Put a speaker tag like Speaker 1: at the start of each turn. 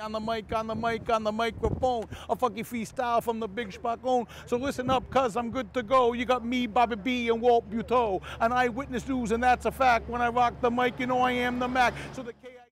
Speaker 1: On the mic, on the mic, on the microphone. A funky freestyle from the big Spacone. So listen up, cuz I'm good to go. You got me, Bobby B, and Walt Buteau. An eyewitness news, and that's a fact. When I rock the mic, you know I am the Mac. So the K